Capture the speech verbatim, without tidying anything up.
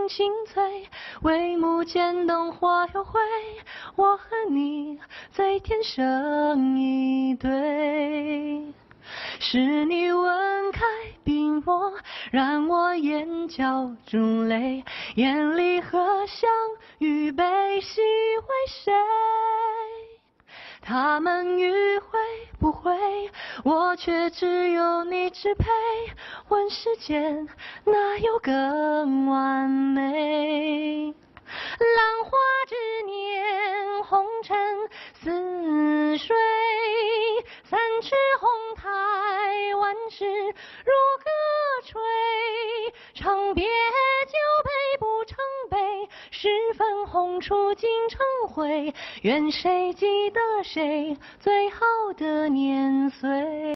青翠，帷幕间灯火又辉，我和你最天生一对。是你吻开冰落，让我眼角珠泪，眼里荷香与悲喜为谁？他们迂回不回，我却只有你支配。问世间哪有更完美？浪花之年，红尘似水，三尺红台，万事如歌吹。长别酒杯不成杯，十分红烛尽成灰。愿谁记得谁最好的年岁？